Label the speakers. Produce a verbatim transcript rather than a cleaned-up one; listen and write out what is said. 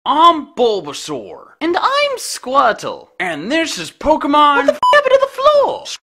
Speaker 1: I'm Bulbasaur.
Speaker 2: And I'm Squirtle.
Speaker 1: And this is Pokemon.
Speaker 2: What the f*** happened to the floor?